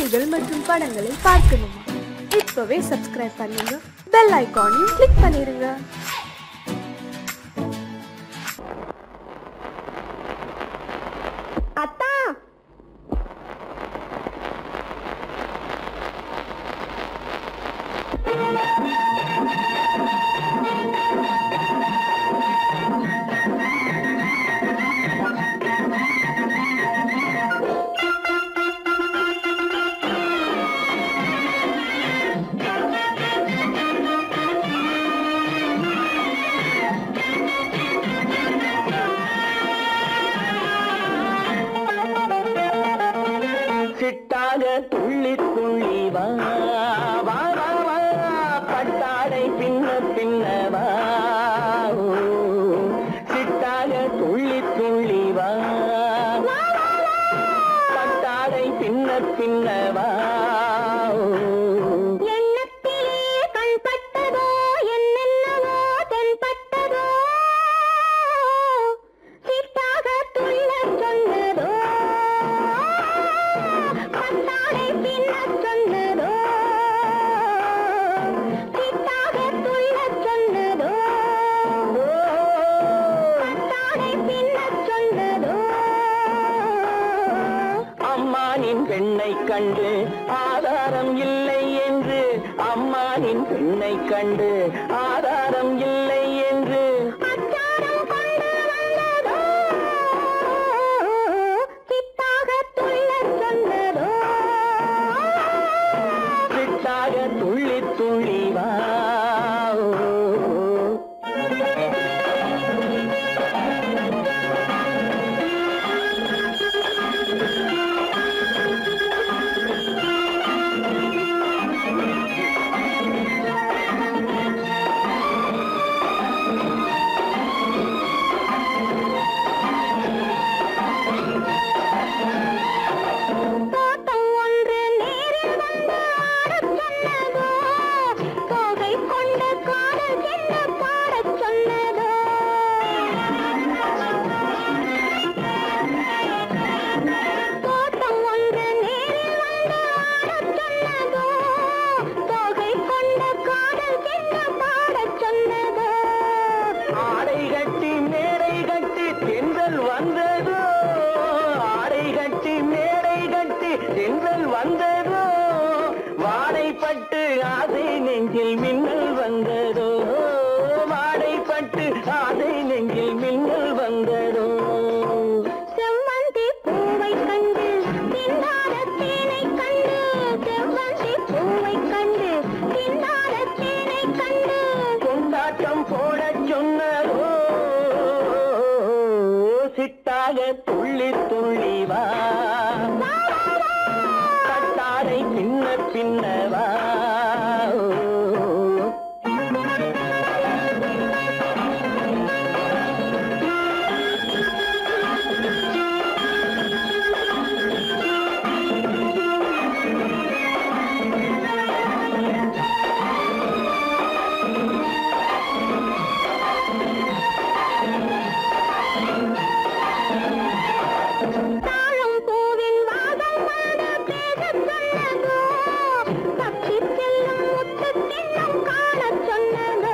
நிகழ்ச்சிகள் மற்றும் படங்களை பார்க்கணுமா? இப்பவே சப்ஸ்கிரைப் பண்ணுங்க, பெல் ஐகானையும் கிளிக் பண்ணிருங்க. அத்தா, சிட்டாக துள்ளி துள்ளி வா வா வா வா, பட்டாடை பின்ன பின்னவா, சிட்டாக துள்ளி துள்ளி வா, பட்டாடை பின்ன பின்னவா. அம்மானின் பெண்ணை கண்டு ஆதாரம் இல்லை என்று, அம்மானின் பெண்ணை கண்டு ஆதாரம் இல்லை என்று சிட்டாக துள்ளி துள்ளி வா. ஆடை கட்டி மேடை கட்டி தென்றல் வந்ததோ, ஆடை கட்டி மேடை கட்டி தென்றல் வந்ததோ, வாடைப்பட்டு ஆசை நெஞ்சில் மின்னல் வந்ததோ, வாடைப்பட்டு ஆசை நெஞ்சில் மின்னல் வந்ததோ. செவ்வந்தி பூவை கண்டு திண்டாட தேனை கண்டு, செவ்வந்தி பூவை கண்டு திண்டாட தேனை கண்டு கொண்டாட்டம் போட சொன்னதோ, சிட்டாக துள்ளி துள்ளி வா, கட்டாடை பின்ன பின்னவா. தாழம் பூவின் வாசம் வந்து பேசச் சொன்னதோ, தப்பிச் செல்லும் முத்துக் கிண்ணம் காணச் சொன்னதோ.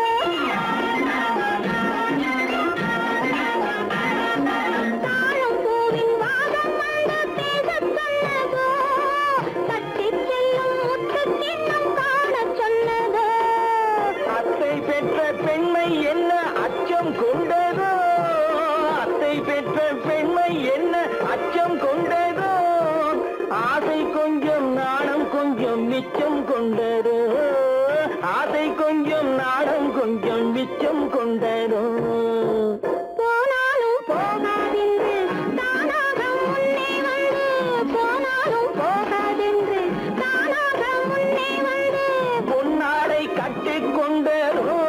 தாழம் பூவின் வாசம் வந்து பேசச் சொன்னதோ, தப்பிச் செல்லும் முத்துக் கிண்ணம் காணச் சொன்னதோ. அத்தை பெற்ற பெண்மை என்ன அச்சம் கொண்டதோ, அத்தை பெற்ற பெண்மை என்ன அச்சம் கொண்டதோ, ஆசை கொஞ்சம் நாணம் கொஞ்சம் மிச்சம் கொண்டதோ, ஆசை கொஞ்சம் நாணம் கொஞ்சம் மிச்சம் கொண்டதோ. போனாலும் போகாதென்று தானாக முன்னே வந்து, போனாலும் போகாதென்று தானாக முன்னே வந்து பொன்னாடை கட்டிக் கொண்டதோ,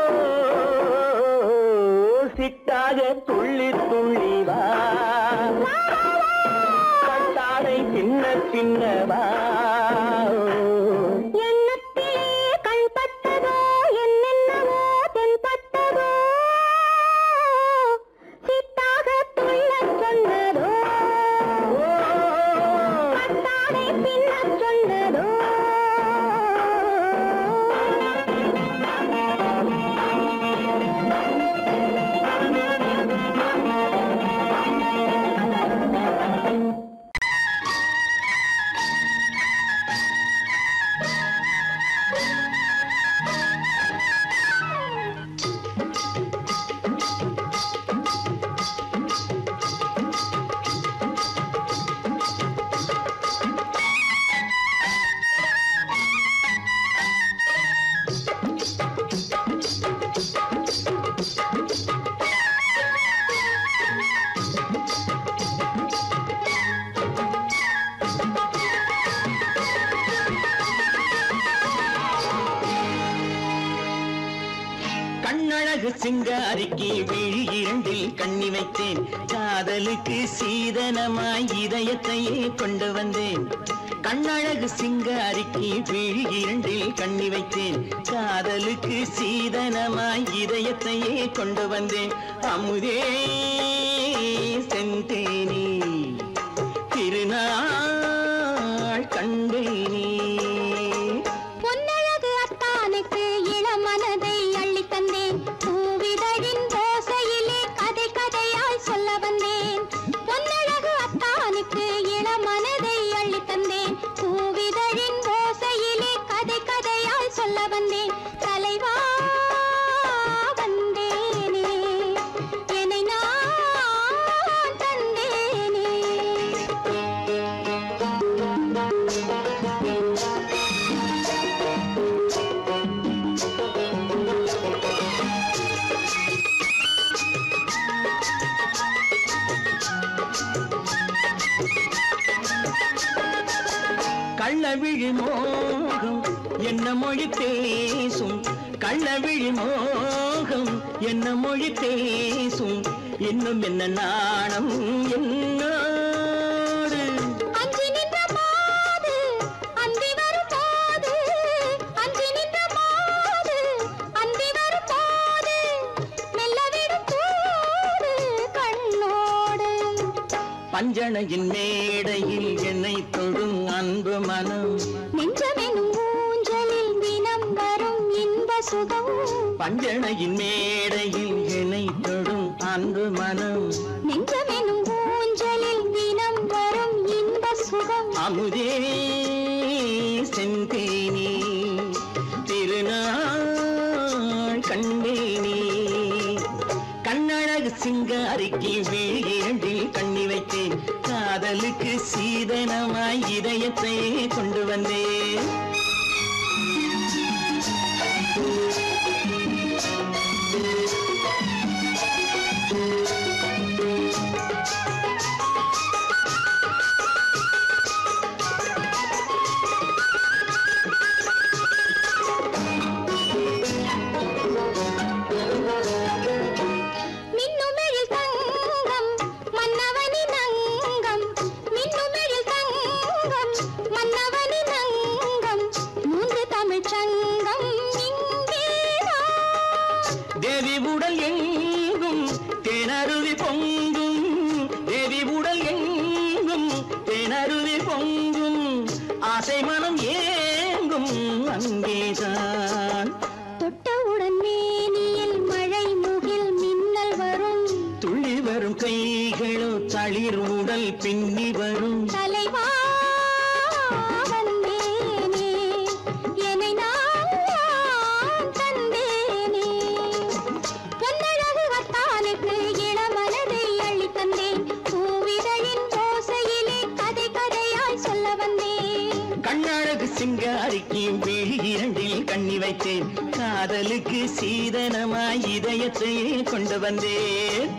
சிட்டாக துள்ளி துள்ளி வா, கட்டாடை பின்ன பின்னவா. எண்ணத்திலே கண்பட்டதோ, என்னென்னவோ தென்பட்டதோ, சித்தாக துள்ளச் சொன்னதோ, கட்டாடை பின்னச் சொன்னதோ. கண்ணழகு சிங்காரிக்கு விழி இரண்டில் கண்ணி வைத்தேன் காதலுக்கு சீதனமாய் இதயத்தையே கொண்டு வந்தேன் கண்ணழகு சிங்காரிக்கு விழி இரண்டில் கண்ணி வைத்தேன் காதலுக்கு சீதனமாய் இதயத்தையே கொண்டு வந்தேன் அமுதே செந்தேனே திருநாள் கண்டேனே பொன்னழகு அத்தானுக்கு இளமனதை அள்ளி தந்தேன் பூவிதழின் ஓசையிலே கதை கதையாய் சொல்ல வந்தேன் பொன்னழகு அத்தானுக்கு இளமனதை அள்ளி தந்தேன் பூவிதழின் ஓசையிலே கதை கதையாய் சொல்ல வந்தேன் தலைவா வந்தேனே என்னை நான் தந்தேனே கள்ளவிழி மோகம் என்ன மொழி பேசும் கள்ளவிழி மோகம் என்ன மொழி பேசும் இன்னும் என்ன நாணம் என்னோடு அஞ்சி நின்ற மாது அந்தி வரும் போது அஞ்சி நின்ற மாது அந்தி வரும் போது மெல்ல விடும் கூடு கண்ணோடு பஞ்சணையின் மேடையில் என்னை தொடும் அன்பு மனம் நெஞ்சமெனும் ஊஞ்சலில் தினம் வரும் இன்ப சுகம் பஞ்சணையின் மேடையில் என்னை தொடும் அன்பு மனம் நெஞ்சமெனும் ஊஞ்சலில் தினம் வரும் இன்ப சுகம் அமுதே செந்தேனே திருநாள் கண்டேனே கண்ணழகு சிங்காரிக்கு விழி இரண்டில் கண்ணி வைத்தேன் காதலுக்கு சீதனமாய் இதயத்தை கொண்டு வந்தேன் மின்னுமெழில் தங்கம் மன்னவனின் அங்கம் மின்னுமெழில் தங்கம் மன்னவனின் அங்கம் மூன்று தமிழ்ச் சங்கம் இங்கேதான் தேவி உடல் எங்கும் தேனருவி பொங்கும் தேவி உடல் எங்கும் தேனருவி பொங்கும் ஆசை மனம் ஏங்கும் அங்கேதான் தொட்டவுடன் மேனியில் மழை முகில் மின்னல் வரும் துள்ளி வரும் கைகளோ தளிர் உடல் பின்னி வரும் தலைவா வந்தேனே என்னை நான் தந்தேனே பொன்னழகு அத்தானுக்கு இளமனதை அள்ளி தந்தேன் பூவிதழின் ஓசையிலே கதை கதையாய் சொல்ல வந்தேன் கண்ணழகு சிங்காரிக்கு விழி இரண்டில் கண்ணி வைத்தேன் காதலுக்கு சீதனமாய் இதயத்தை கொண்டு வந்தேன்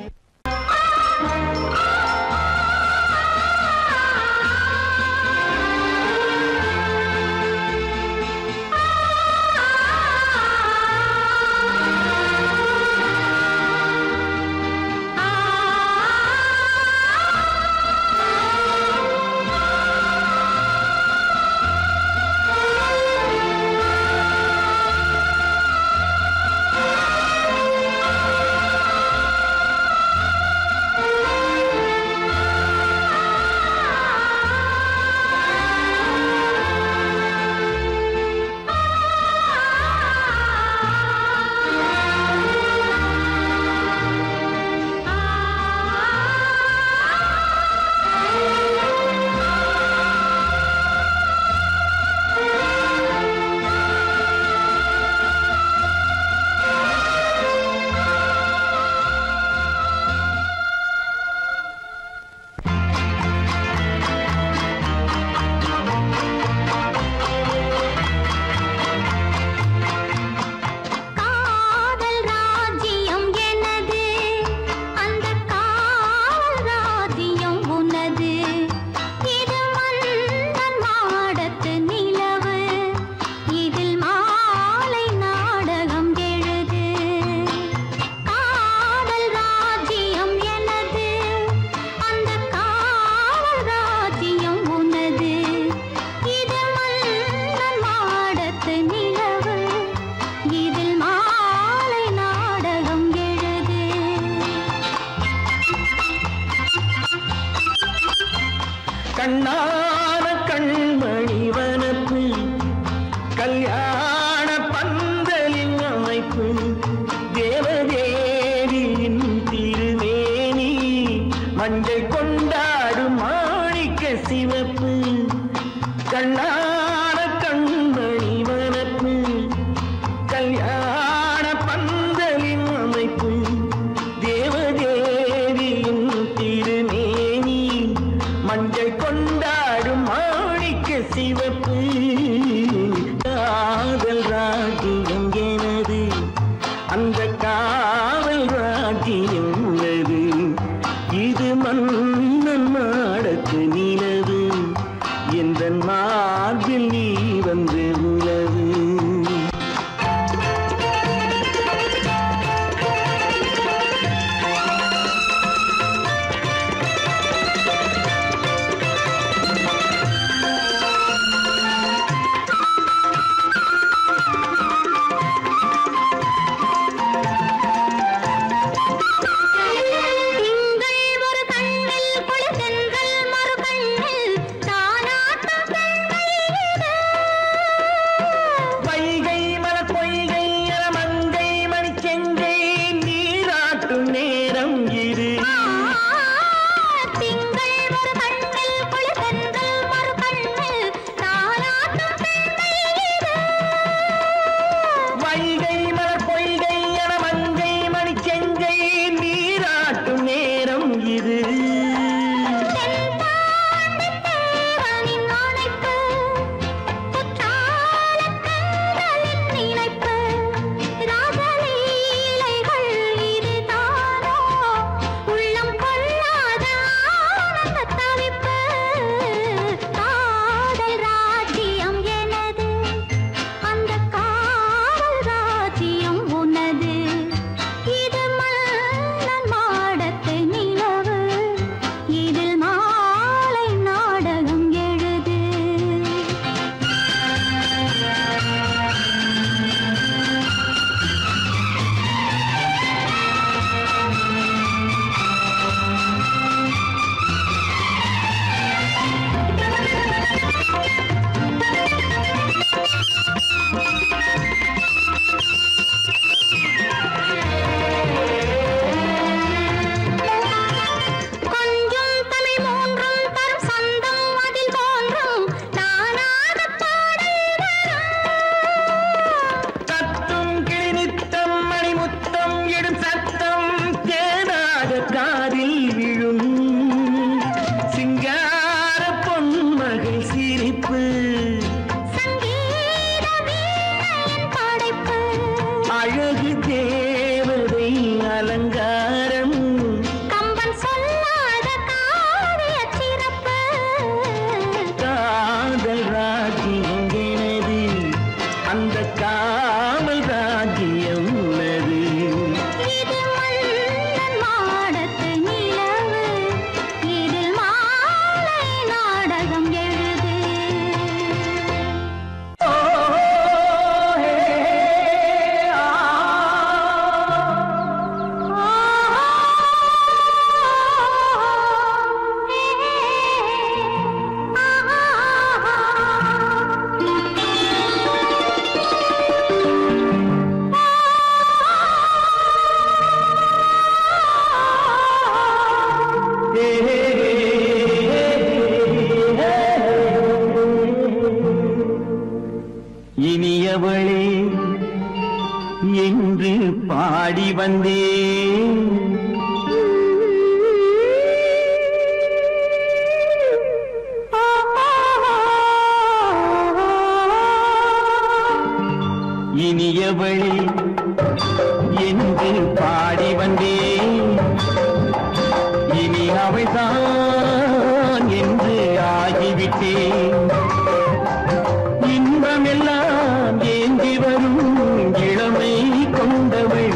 கண்ணான கண்மணி வனப்பு கல்யாண பந்தலின் அமைப்பு தேவதேவியின் திருமேனி மஞ்சள் கொண்டாடும் மாணிக்க சிவப்பு காதல் ராஜ்யம் எனது அந்த காவல் ராஜ்யம் உள்ளது இது மன்னன் மாடத்து நிலவு எந்த மார்பில் நீ வந்து உலவு இனியவளே என்று பாடி வந்தேன். இனியவளே என்று பாடி வந்தேன். இனி அவள்தான் என்று ஆகிவிட்டேன். இன்பமெல்லாம் ஏந்தி வரும் இளமை கொண்டவள்.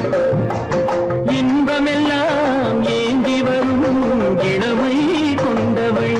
இன்பமெல்லாம் ஏந்தி வரும் இளமை கொண்டவள்.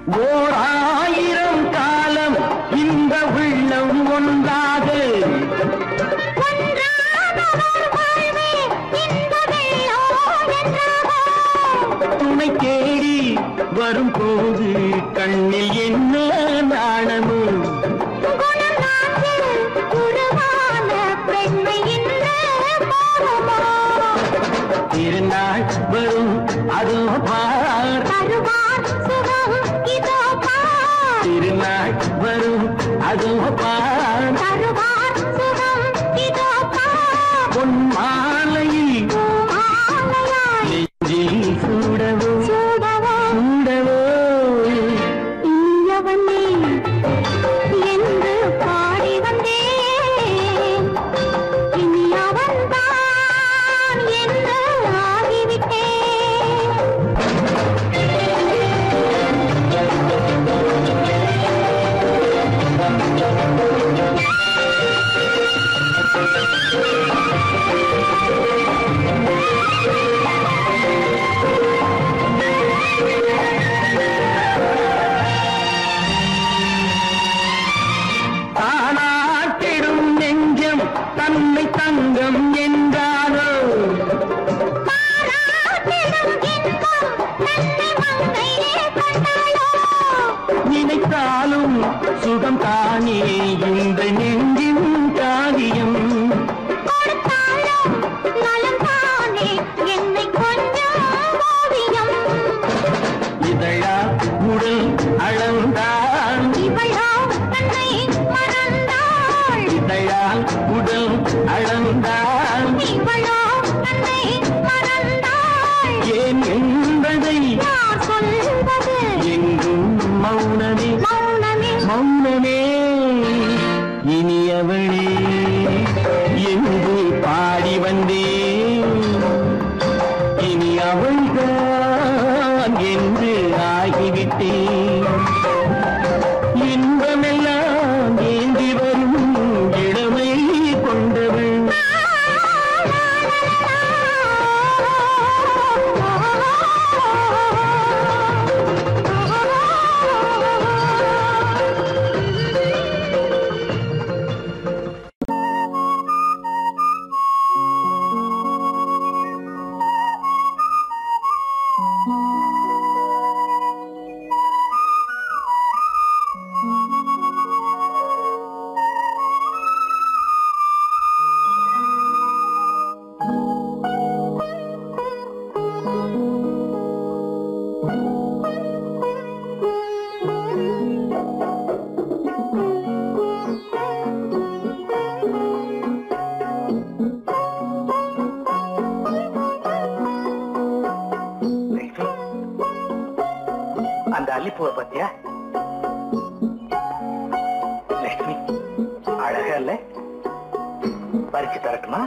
ஓராயிரம் காலம் இந்த உள்ளம் ஒன்றாக துணை தேடி வரும்போது கண்ணில் என்ன நாணமும் திருநாள் வரும் அதோ பார் திருநாள் வரும் அதோ பார் பொன் மாலையில் நெஞ்சில் சூடவோ சூடவோ என்று பாடி வந்தேன் இனி அவன்தான் என்று ஆகிவிட்டேன் தானாட்டிடும் நெஞ்சம் தன்னை தங்கம் என்றாரோ நினைத்தாலும் சுகம் தானே இந்த நெஞ்சின் காரியம் இதழா உடல் அளந்தால் இதழால் உடல் அளந்தால் ஏன் என்பதை எங்கும் மௌனமே மௌனமே இனியவளே என்று பாடி வந்தேன் இனி அவள்தான் என்று ஆகிவிட்டேன் இன்பமெல்லாம் ஏந்தி வரும் இளமை கொண்டவள் அந்த அல்லிப்பூவை பத்தியா லட்சுமி அழகா இல்ல பறிச்சு தரட்டுமா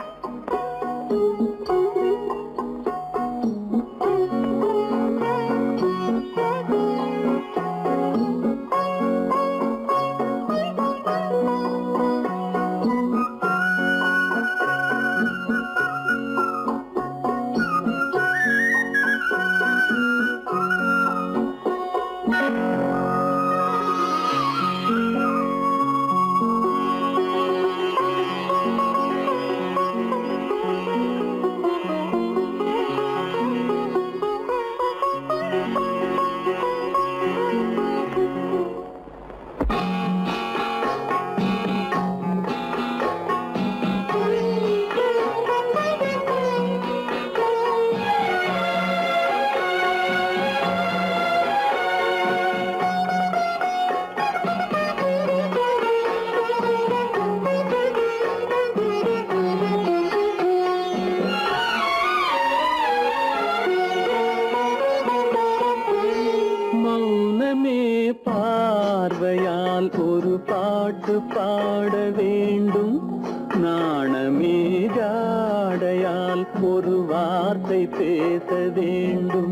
பார்வையால் ஒரு பாட்டு பாட வேண்டும் நாணமே ஜாடையால் ஒரு வார்த்தை பேச வேண்டும்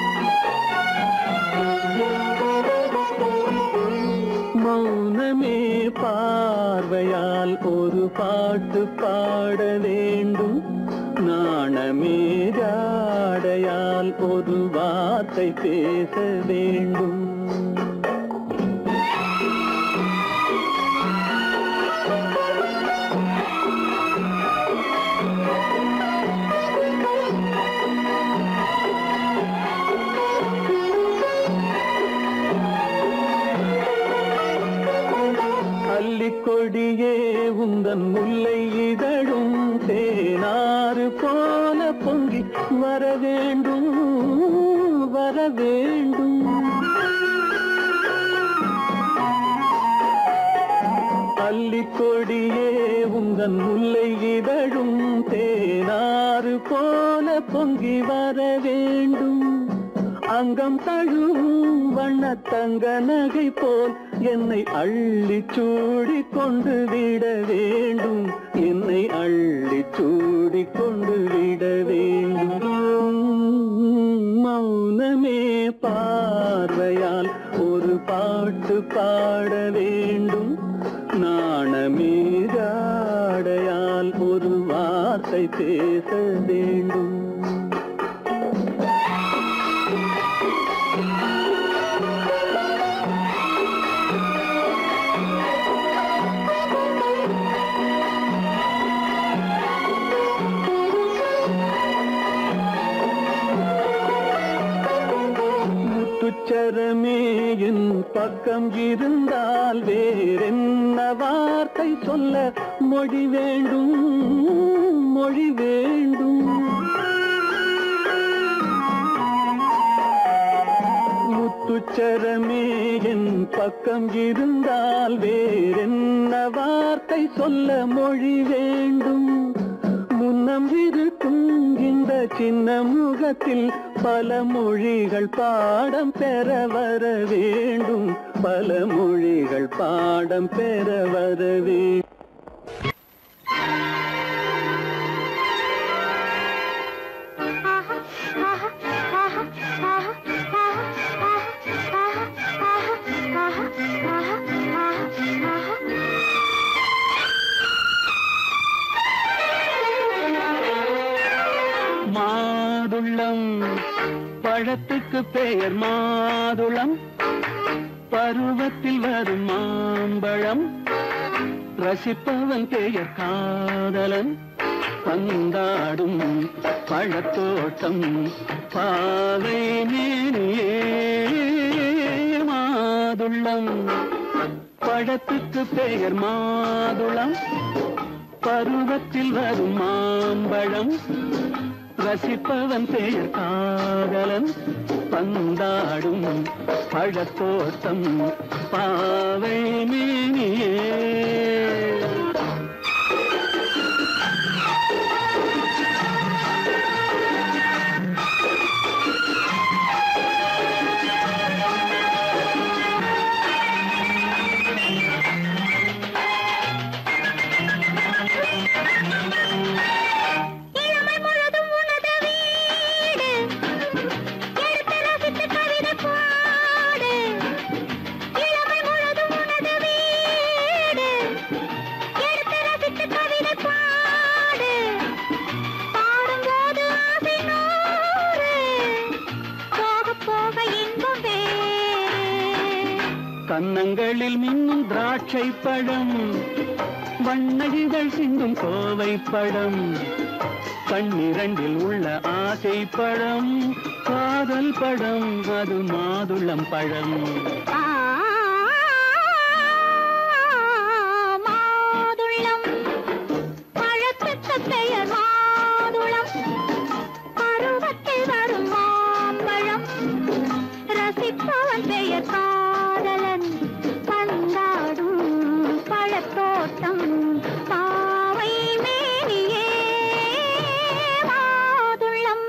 மௌனமே பார்வையால் ஒரு பாட்டு பாட வேண்டும் நாணமே ஜாடையால் ஒரு வார்த்தை பேச வேண்டும் கொடியே உந்தன் முல்லை இதழும் தேனாறு போல பொங்கி வர வேண்டும் வர வேண்டும். அல்லிக்கொடியே உந்தன் முல்லை இதழும் தேனாறு போல பொங்கி வர வேண்டும். அங்கம் தழுவும் வண்ணத்தங்க நகை போல் என்னை அள்ளி சூடி கொண்டு விட வேண்டும். என்னை அள்ளி சூடி கொண்டு விட வேண்டும். மௌனமே பார்வையால் ஒரு பாட்டு பாட வேண்டும். நாணமே ஜாடையால் ஒரு வார்த்தை பேச வேண்டும். முத்துச்சரமே என் பக்கம் இருந்தால் வேறென்ன வார்த்தை சொல்ல மொழி வேண்டும் மொழி வேண்டும். முத்துச்சரமே என் பக்கம் இருந்தால் வேறென்ன வார்த்தை சொல்ல மொழி வேண்டும். முன்னம் இருக்கும் இந்த சின்ன முகத்தில் பல மொழிகள் பாடம் பெற வர வேண்டும். பல மொழிகள் பாடம் பெற வர வேண்டும். மாதுளம் பழத்துக்கு பெயர் மாதுளம். பருவத்தில் வரும் மாம்பழம். ரசிப்பவன் பெயர் காதலன். பந்தாடும் பழத்தோட்டம் பாவை மேனியே. மாதுளம் பழத்துக்கு பெயர் மாதுளம். பருவத்தில் வரும் மாம்பழம். ரசிப்பவன் பெயர் காதலன். பந்தாடும் பழத்தோட்டம் பாவை மேனியே. கன்னங்களில் மின்னும் திராட்சை பழம். வண்ணகிகள் சிந்தும் கோவை பழம். கண்ணிரண்டில் உள்ள ஆசை பழம். காதல் பழம் அது மாதுளம் பழம். மாதுளம் பழத்துக்கு பெயர் மாதுளம். பருவத்தில் வரும் மாம்பழம். ரசிப்பவன் பெயர் காதலன். பந்தாடும் பழத்தோட்டம் பாவை மேனியே. மாதுளம்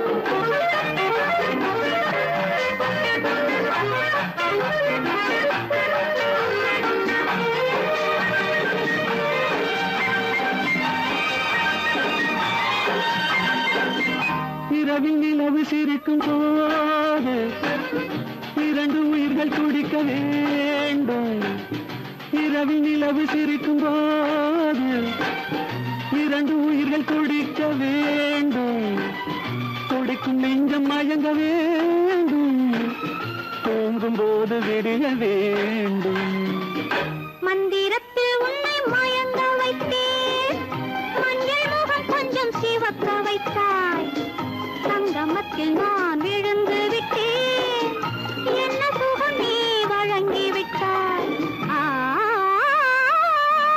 இரவில் நிலவு சிரிக்கும் போது இரண்டு உயிர்கள் துடிக்க வேண்டும். இரவில் நிலவு சிரிக்கும் போது இரண்டு உயிர்கள் துடிக்க வேண்டும். துடிக்கும் நெஞ்சம் மயங்க வேண்டும். தூங்கும் போது விடிய வேண்டும். மந்திரத்தில் உன்னை மயங்க வைத்தேன். மஞ்சள் முகம் கொஞ்சம் சிவக்க வைத்தாய். சங்கமத்தில் நான் விழுந்து விட்டேன். என்ன சுகம் நீ வழங்கி விட்டாய்.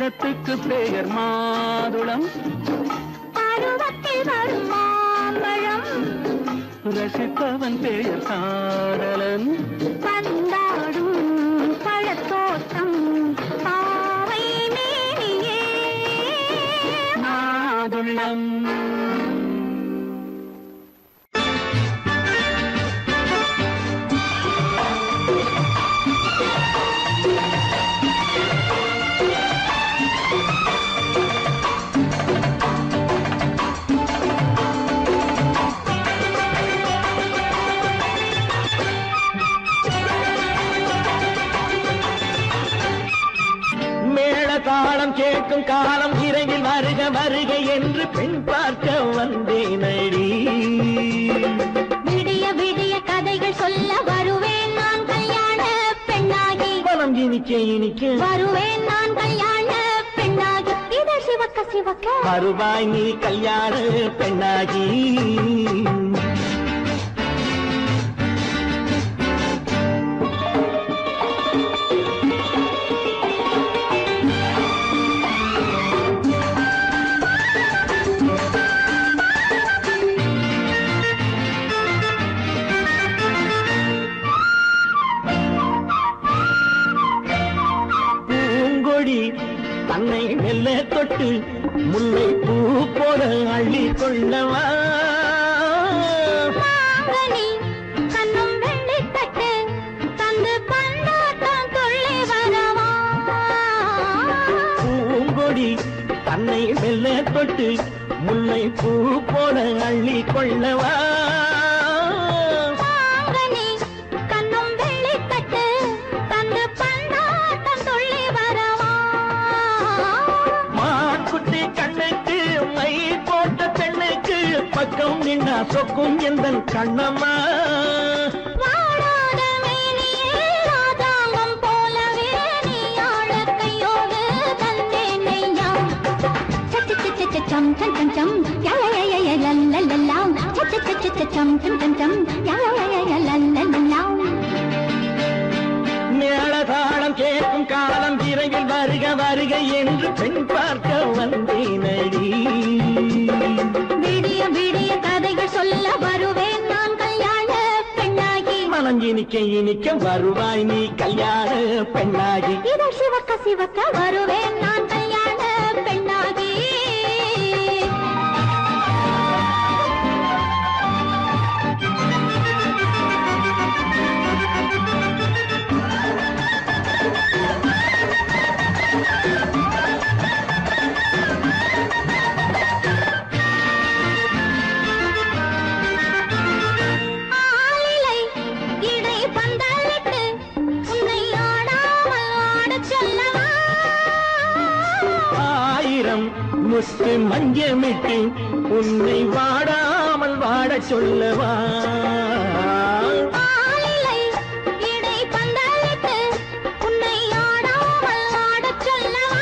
பழத்துக்கு பெயர் மாதுளம், பருவத்தில் வரும் மாம்பழம், ரசிப்பவன் பெயர் காதலன், பந்தாடும் பழத்தோட்டம் பாவை மேனியே மாதுளம். தாளம் கேட்கும் காலம் விரைவில் வருக வருக என்று பெண் பார்க்க வந்தேனடி. விடிய விடிய கதைகள் சொல்ல வருவேன் நான் கல்யாண பெண்ணாகி, மனம் இனிக்க இனிக்க வருவேன் நான் கல்யாண பெண்ணாகி, இதழ் சிவக்க சிவக்க வருவாய் நீ கல்யாண பெண்ணாகி. தன்னை மெல்ல தொட்டு முல்லை பூ போல அள்ளி கொள்ளவா, கண்ணும் வெள்ளி தட்டு தந்து பண்டாட்டம் துள்ளி வரவா, பூங்கொடி தன்னை மெல்ல தொட்டு முல்லை பூ போல அள்ளி கொள்ளவா, கண்ணும் வெள்ளி தட்டு தந்து பண்டாட்டம் துள்ளி வரவா, மாக்குட்டி கண்ணுக்கு மை போட்ட பெண்ணுக்கு பக்கம் நின்னா சொக்கும் எந்தன் கண்ணம்மா, வாடாத மேனியே ராதாங்கம் போலவே நீ ஆள கையோடு தந்தேன் நெய்யா, சச்ச சச்ச சச்சம் சம் சம் சம் யலயய லல்லலலாம், சச்ச சச்ச சச்சம் சம் சம் சம் யலயய லல்லலலாம். மேளதாளம் கேட்கும் காலம் விரைவில் வருக வருக என்று பெண் பார்க்க வந்தேனடி. விடிய விடிய கதைகள் சொல்ல வருவேன் நான் கல்யாண பெண்ணாகி, மனம் இனிக்க இனிக்க வருவாய் நீ கல்யாண பெண்ணாகி. இதழ் சிவக்க சிவக்க வருவேன் நான் கல்யாண பெண்ணாகி. ஆலிலை இடை பந்தலிட்டு உன்னை ஆடாமல் ஆடச் சொல்லவா, ஆயிரம் முத்து மஞ்சமிட்டு உன்னை வாடாமல் வாடச் சொல்லவா, ஆலிலை இடை பந்தலிட்டு உன்னை ஆடாமல் ஆடச் சொல்லவா,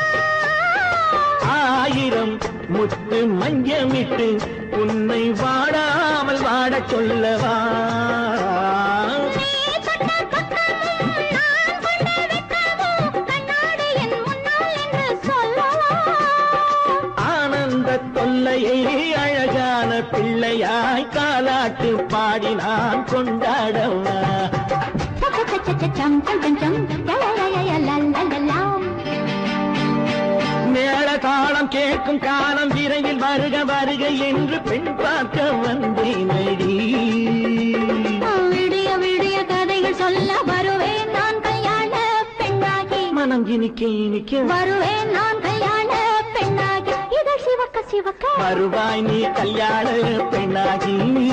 ஆயிரம் முத்து மஞ்சமிட்டு உன்னை வாடாமல் வாடச் சொல்லவா, நீ தொட்ட பக்கமும் நான் கொண்ட வெட்கமும் கண்ணாடி என் முன்னால் என்று சொல்லவா, ஆனந்த தொல்லையை அழகான பிள்ளையாய் காலாட்டு பாடி நான் கொண்டாடவா, சச்ச சச்ச சச்சம் சம் சம் சம் யலயய லல்லலலாம். மேளதாளம் கேட்கும் காலம் விரைவில் வருக வருக என்று பெண் பார்க்க வந்தேனடி. விடிய விடிய கதைகள் சொல்ல வருவேன் நான் கல்யாண பெண்ணாகி, மனம் இனிக்க இனிக்க வருவேன் நான் கல்யாண பெண்ணாகி, இதழ் சிவக்க சிவக்க வருவாய் நீ கல்யாண பெண்ணாகி.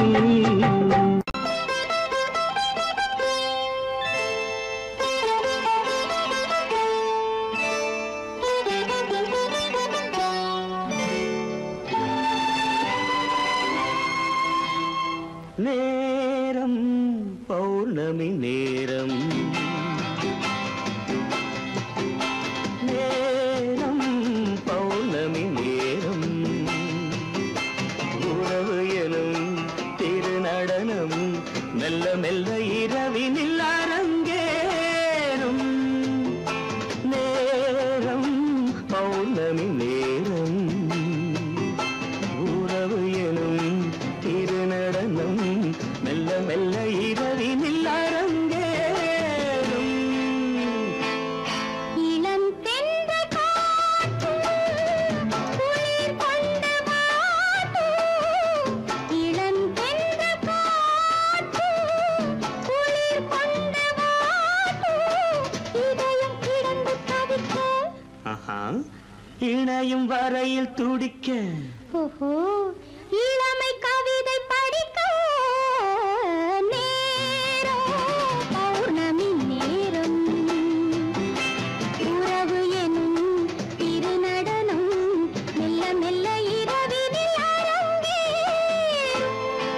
நேரம் பௌர்ணமி நேரம், நேரம் பௌர்ணமி நேரம், உறவு எனும் திருநடனம் மெல்ல மெல்ல இரவினில் அரங்கேறும், நேரம் நடனம் மெல்ல மெல்ல இரவினில் அரங்கேறும். இளம் தென்றல் காற்று குளிர் கொண்டு வாட்டும். இளம் தென்றல் காற்று குளிர் கொண்டு வாட்டும். இதயம் கிடந்து தவிக்க இணையும் வரையில் துடிக்க. ஓஹோ, இளமை கவிதை படிக்க நேரம் பௌர்ணமி நேரம். உறவு எனும் திருநடனம் மெல்ல மெல்ல இரவினில் அரங்கேறும்.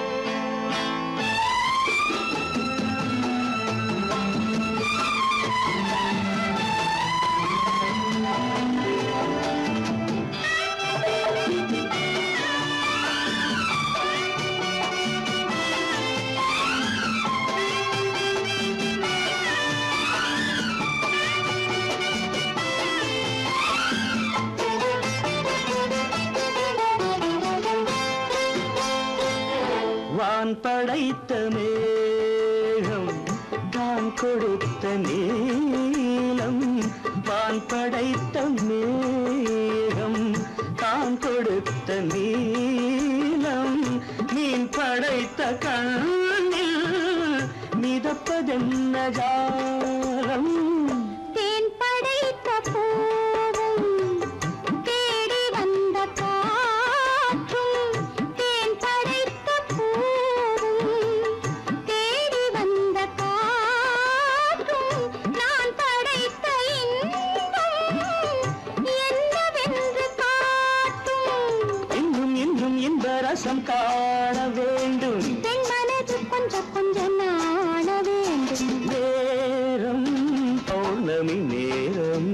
வான் படைத்த மேகம் தான் கொடுத்த நீலம். வான் படைத்த மேகம் தான் கொடுத்த நீலம். மீன் படைத்த கண்ணில் மிதப்பதென்ன ஜாலம். தேன் படைத்த பூவும் தேடி வந்த காற்றும். தேன் படைத்த பூவும் தேடி வந்த காற்றும். நான் படைத்த இன்பம் என்னவென்று காட்டும். இன்னும் இன்னும் இன்ப ரசம் காண வேண்டும். பெண் மனது கொஞ்சம் கொஞ்சம் நாண வேண்டும். நேரம் பௌர்ணமி நேரம்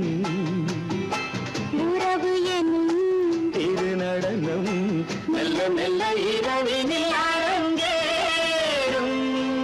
உறவு எனும் திருநடனம் மெல்ல மெல்ல இரவினில் அரங்கேறும்.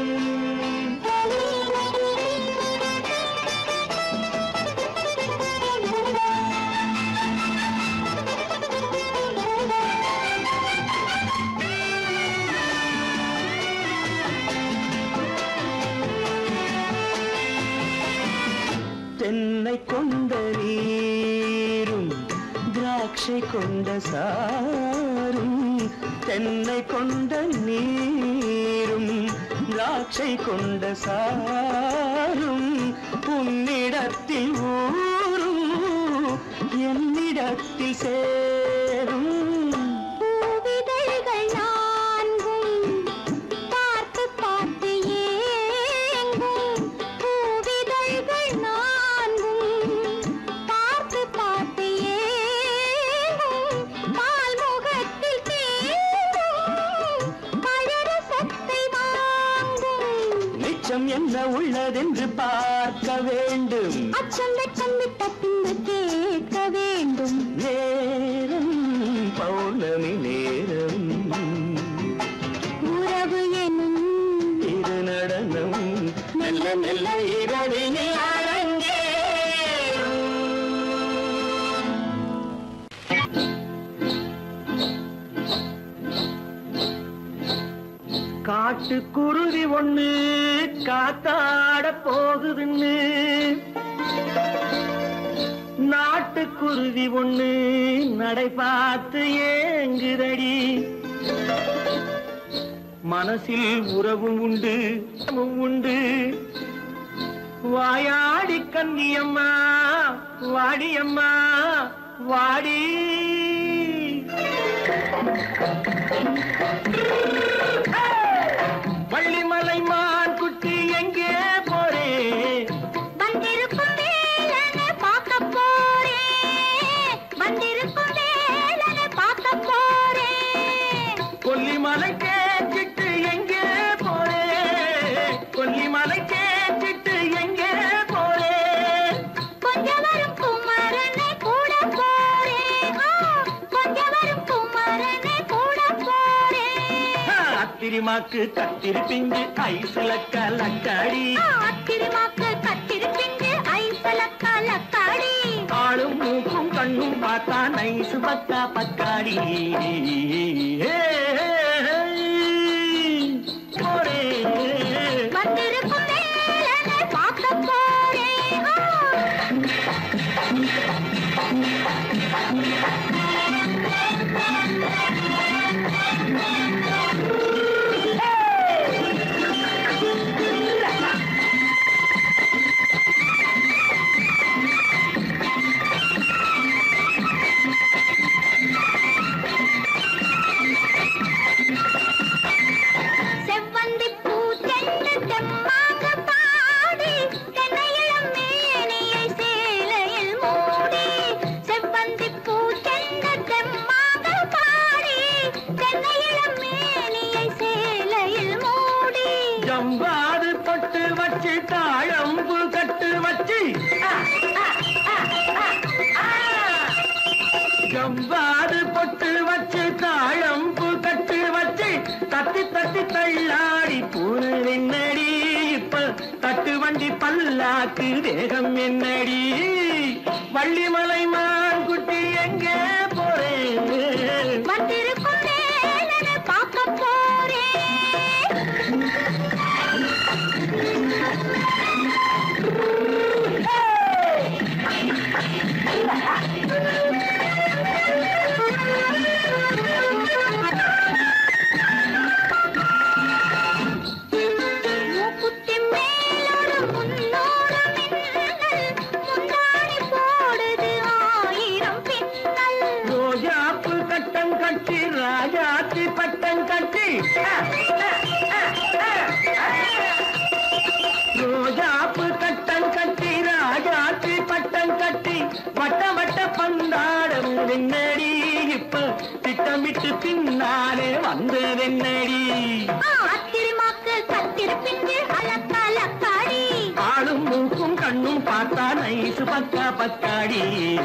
தென்னை கொண்ட நீரும் திராட்சை கொண்ட சாரும். தென்னை கொண்ட நீரும் திராட்சை கொண்ட சாரும். உன்னிடத்தில் ஊரும் என்னிடத்தில் சேரும். பூவிதழ்கள் நான்கும் பார்த்து பார்த்து ஏங்கும். பூவிதழ்கள் நான்கும் பார்த்து பார்த்து ஏங்கும். பால்முகத்தில் தேங்கும் பழரசத்தை வாங்கும். நிச்சம் என்ன உள்ளதென்று பார்க்க வேண்டும். அச்சம் வெட்கம் விட்ட பின்பு கேட்க வேண்டும். நேரம் பௌர்ணமி நேரம் உறவு எனும் திருநடனம் மெல்ல மெல்ல இரவினில் அரங்கேறும். காட்டுக்குருவி ஒண்ணு காத்தாட போகுதுன்னு நாட்டுக்குருவி ஒண்ணு நடை பார்த்து ஏங்குதடி. மனசில் உறவும் உண்டு உண்டு. வாயாடி கன்னியம்மா வாடியம்மா வாடி. வள்ளிமலை மான் குட்டி எங்கே போறே? வந்திருக்கும் வேலனை பார்க்க போறேன். வந்திருக்கும் வேலனை பார்க்க போறேன். கொல்லிமலை கேட்டுட்டு எங்கே போறே? கொல்லிமலை கேட்டுட்டு எங்கே போறே? கொஞ்சம் வரும் குமரனை கூட போறேன். கொஞ்சம் வரும் குமரனை கூட போறேன். அத்திரிமாக்கு கத்திருப்பிங்கு ஐசுல கலக்காடி. அத்திரிமாக்கு கத்திருப்பிங்கு ஐசுல கலக்காடி. ஆளும் மூக்கும் கண்ணும் பார்த்தா நைசு பக்கா பக்காடி. ஜம்பாது பொட்டு வச்சு தாழம்பு கட்டு வச்சு ஜம்பாது பொட்டு வச்சு தாழம்பு கட்டு வச்சு தட்டி தட்டி தள்ளாடி பூரு என்னடி இப்ப தட்டு வண்டி பல்லாக்கு வேகம் என்னடி வள்ளிமலை மான் குட்டி எங்கே போறேன் பார்க்க போறேன் ராஜாத்தி பட்டம் கட்டி ரோஜாப்பு கட்டம் கட்டி ராஜாத்தி பட்டம் கட்டி வட்ட வட்ட பந்தாடம் என்னடி இப்ப திட்டமிட்டு பின்னாலே வந்ததென்னடி ஆளும் மூக்கும் கண்ணும் பார்த்தா நைசு பக்கா பக்காடி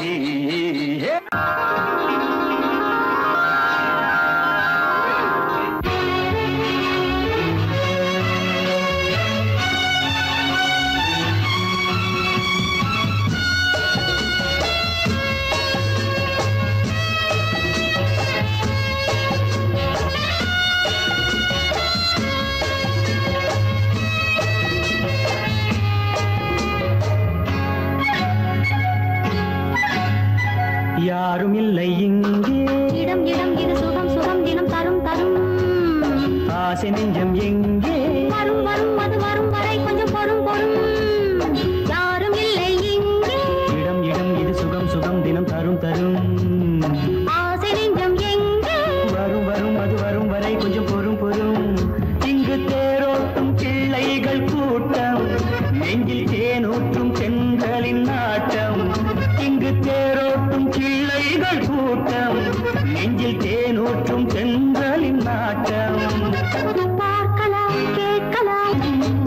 யாரும் இல்லை இங்கே இடம் இடம் இது சுகம் சுகம் தினம் தரும் தரும் ஆசை நெஞ்சம் எங்கே வரும் வரும் அது வரும் வரை கொஞ்சம் பொறும் பொறும் யாரும் இல்லை இங்கே இடம் இடம் இது சுகம் சுகம் தினம் தரும் தரும் ஆசை நெஞ்சம் எங்கே வரும் வரும் அது வரும் வரை கொஞ்சம் பொறும் பொறும் இங்கு தேரோட்டும் பிள்ளைகள் கூட்டம் நெஞ்சில் தேனூற்றும் பெண்களின் நாட்டம் இங்கு தேரோட்டும் பிள்ளைகள் கூட்டம் நெஞ்சில் தேனூற்றும் பெண்களின் நாட்டம் பார்க்கலாம் கேட்கலாம்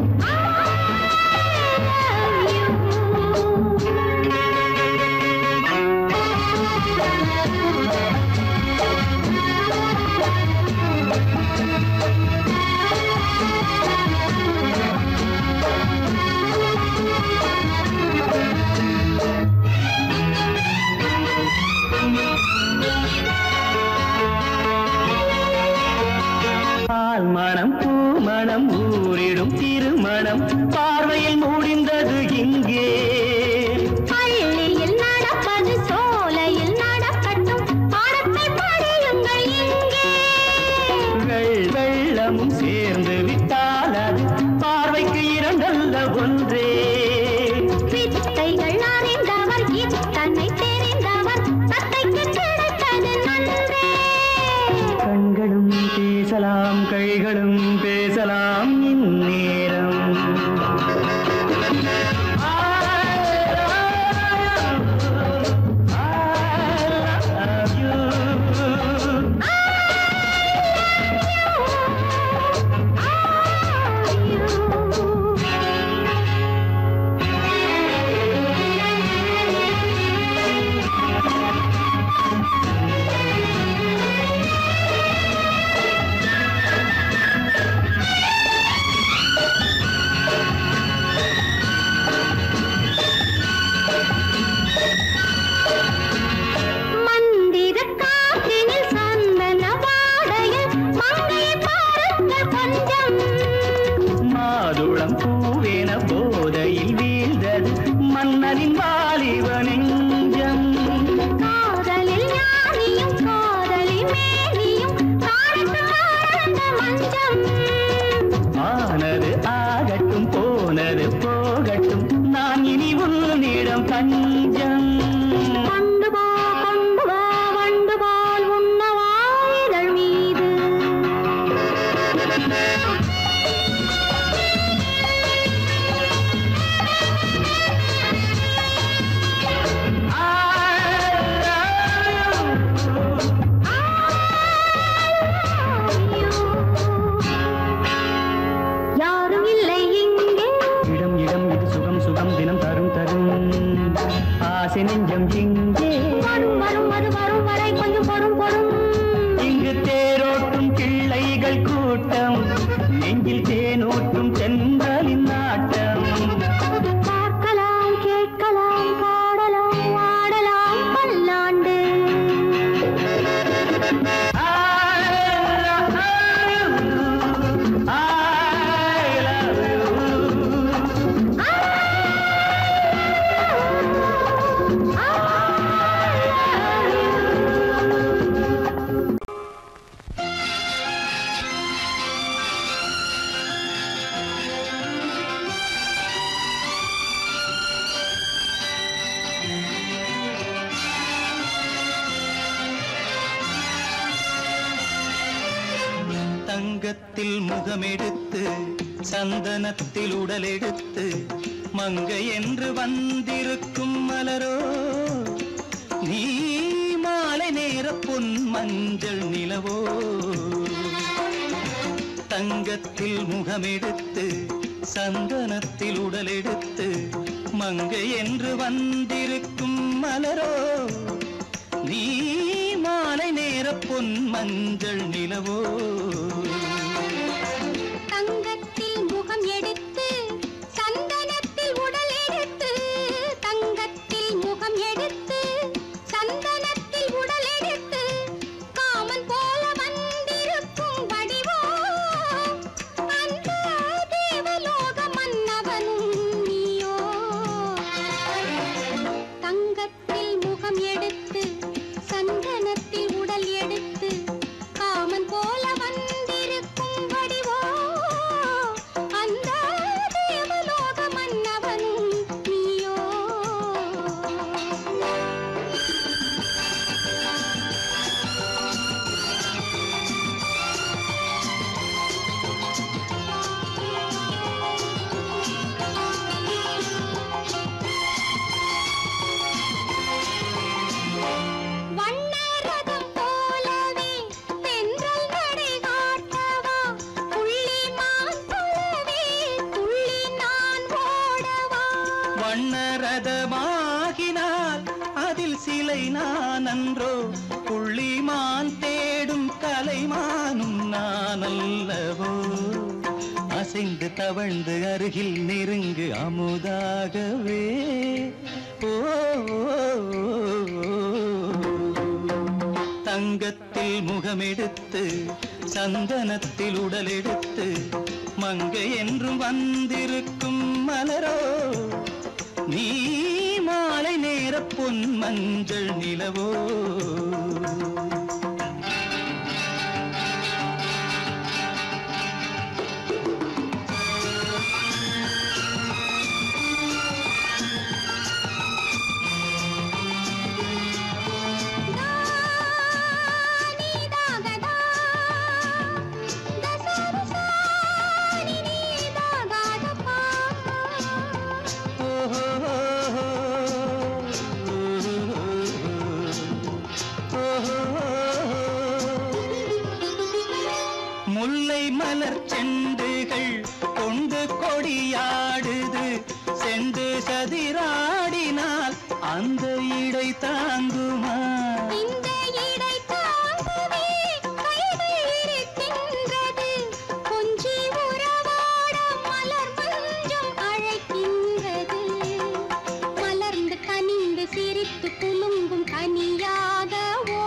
மனம் பூமணம் ஊரிடும் திருமணம் பார்வையில் முடிந்தது இங்கே பள்ளியில் நடப்பது சோலையில் நடக்கட்டும் பாடத்தை படியுங்கள் இங்கே வெள்ளமும் சேர்ந்து விட்டால் அது பார்வைக்கு இரண்டல்ல ஒன்றே வித்தைகள் அறிந்தவர் இத்தனை தெரிந்தவர் தத்தைக்கு கிடைத்தது நன்றே கண்களும் பேசலாம் கைகளும் பேசலாம் இந்நேரம் தங்கத்தில் முகமெடுத்து சந்தனத்தில் உடலெடுத்து மங்கை என்று வந்திருக்கும் மலரோ நீ மாலை நேர பொன் மஞ்சள் நிலவோ தங்கத்தில் முகமெடுத்து சந்தனத்தில் உடலெடுத்து மங்கை என்று வந்திருக்கும் மலரோ நீ மாலை நேர பொன் மஞ்சள் நிலவோ தங்கத்தில் முகம் எடுத்து சந்தனத்தில் உடல் எடுத்து தங்கத்தில் முகம் எடுத்து சந்தனத்தில் உடல் எடுத்து காமன் போல வந்திருக்கும் வடிவோ அந்த தேவலோக மன்னவனும் நீயோ தங்கத்தில் முகம் எடுத்து சந்தனத்தில் உடல் எடுத்து காமன் போல வந்திருக்கும் வடிவோ அந்த தேவலோக மன்னவனும் நீயோ வண்ணரதம் போலவே தென்றல் நடை காட்டவா புள்ளிமான் போலவே துள்ளி நான் ஓடவா வண்ணரதமாகினால் அதில் சிலை நான் அன்றோ புள்ளிமான் தேடும் கலைமானும் நான் அல்லவோ அசைந்து தவழ்ந்து அருகில் நெருங்கு அமுதாகவே ஓ தங்கத்தில் முகமெடுத்து சந்தனத்தில் உடலெடுத்து மங்கை என்றும் வந்திருக்கும் மலரோ நீ மாலை நேர பொன் மஞ்சள் நிலவோ முல்லை மலர் செண்டுகள் கொண்டு கொடியாடுது செண்டு சதிராடினால் அந்த இடை தாங்குமா இந்த இடை தாங்கவே கைகள் இருக்கின்றது கொஞ்சி உறவாட மலர் மஞ்சம் அழைக்கின்றது மலர்ந்து கனிந்து சிரித்து குலுங்கும் கனியாகவோ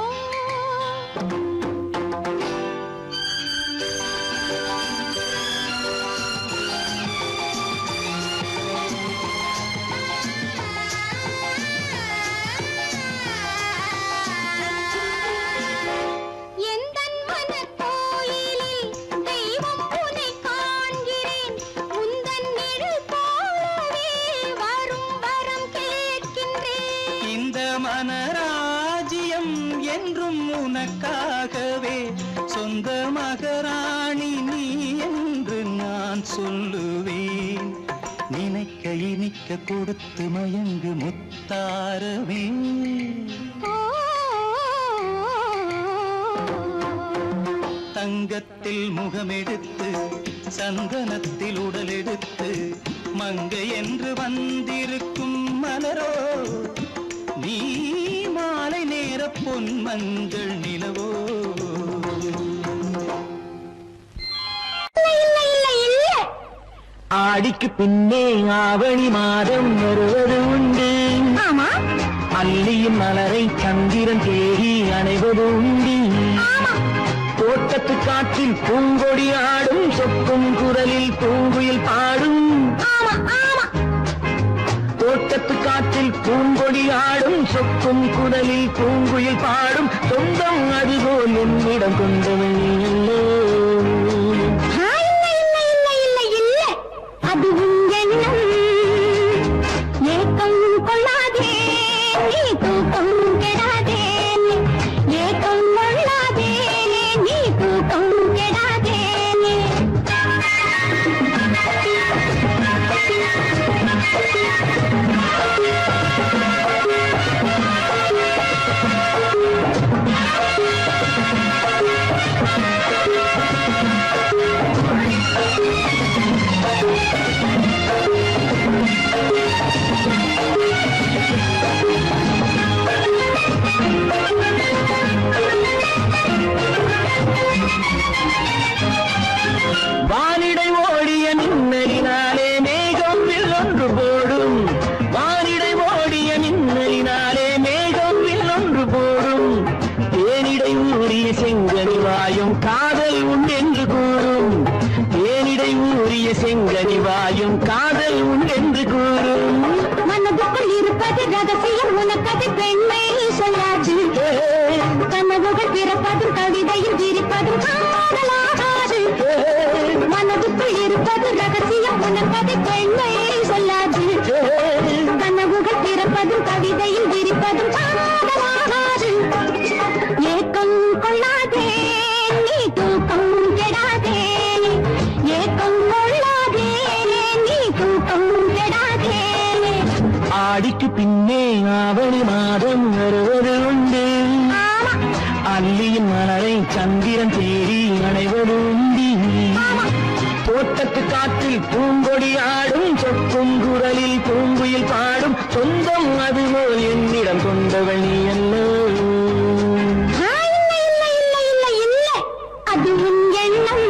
எந்தன் மனக்கோயிலில் தெய்வம் உன்னை காண்கிறேன் உந்தன் நிழல் போலவே வரும் வரம் கேட்கின்றேன் இந்த மனராஜ்யம் என்றும் உனக்காகவே சொந்த மகராணி நீ என்று நான் சொல்லுவேன் நினைக்க இனிக்க கொடுத்து மயங்கு முத்தாரவே தங்கத்தில் முகமெடுத்து சந்தனத்தில் உடலெடுத்து மங்கை என்று வந்திருக்கும் மலரோ நீ மாலை நேர பொன் மஞ்சள் நிலவோ ஆடிக்கு பின்னே ஆவணி மாதம் வருவது உண்டு அல்லியின் மலரை சந்திரன் தேடி அணைவது உண்டு தோட்டத்து காற்றில் பூங்கொடி ஆடும் சொக்கும் குரலில் பூங்குயில் பாடும் தோட்டத்து காற்றில் பூங்கொடி ஆடும் சொக்கும் குரலில் பூங்குயில் பாடும் சொந்தம் அதுபோல் என்னிடம் கொண்டவள் அது உன் எண்ணம் ஏக்கம் கொள்ளாதே நீ தூக்கம் கெடாதே ஏக்கம் கொள்ளாதே நீ தூக்கம் கெடாதே கூறிய செங்கனி வாயும் காதல் உண்டென்று கூறும். மனதுக்குள் இருப்பது ரகசியம் உனக்கது பெண்மை சொல்லாது. கனவுகள் பிறப்பதும் கவிதையில் விரிப்பதும் காதலாகாது. மனதுக்குள் இருப்பது ரகசியம் உனக்கது பெண்மை சொல்லாது. கனவுகள் பிறப்பதும் கவிதையில் விரிப்பதும் காதலாகாது. ஏக்கம் கொள்ளாதே நீ தூக்கம் கெடாதே. ஏக்கம் கொள்ளாதே நீ தூக்கம் கெடாதே. ஆடிக்கு பின்னே ஆவணி மாதம் வருவது உண்டு. அல்லியின் மலரை சந்திரன் தேடி அணைவது உண்டு. தோட்டத்து காற்றில் பூங்கொடி ஆடும் சொக்கும் குரலில் பூங்குயில் பாடும் சொந்தம் அதுபோல் என்னிடம் கொண்டவள் நீ அல்ல. அது உன் எண்ணம்.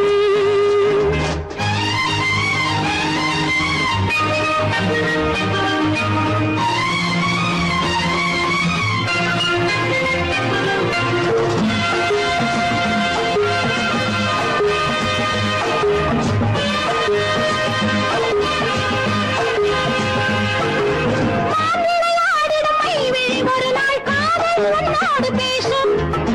ஒரு நாள் காதல் உன்னோடு பேசும்.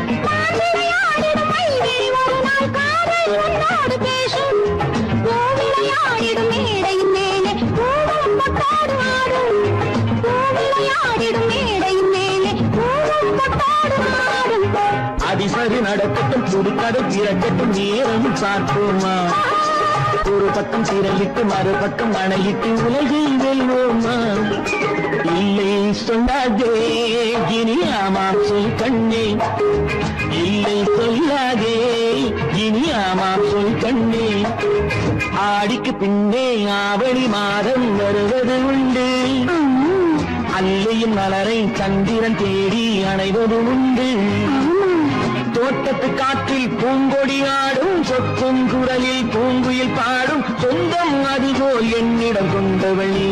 ஒரு நாள் காதல் உன்னோடு பேசும். பூவிளையாடிடும் மேடையின் மேலே பூவும் பொட்டாடு ஆடும். பூவிளையாடிடும் மேடையின் மேலே பூவும் பொட்டாடு ஆடும். அதிசரி நடக்கட்டும் துடுக்கடை திறக்கட்டும் நேரம் பார்ப்போமா. ஒரு பக்கம் திரையிட்டு மறுபக்கம் அணையிட்டு உலகை வெல்வோமா. இல்லை சொல்லாதே இனி ஆமாம் சொல் கண்ணே. இல்லை சொல்லாதே இனி ஆமாம் சொல் கண்ணே. ஆடிக்கு பின்னே ஆவணி மாதம் வருவது உண்டு. அல்லையின் மலரை சந்திரன் தேடி அணைவது உண்டு. தோட்டத்து காற்றில் பூங்கொடி ஆடும் சொக்கும் குரலில் பூங்குயில் பாடும் சொந்தம் அதுபோல் என்னிடம் கொண்டவள்